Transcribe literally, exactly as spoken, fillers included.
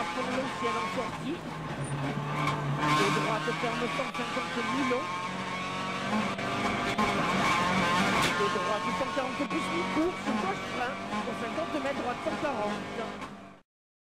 pour le ciel en sortie. De droite ferme cent cinquante Milon. De droite cent quarante plus mi-course, gauche frein, pour cinquante mètres droite cent quarante.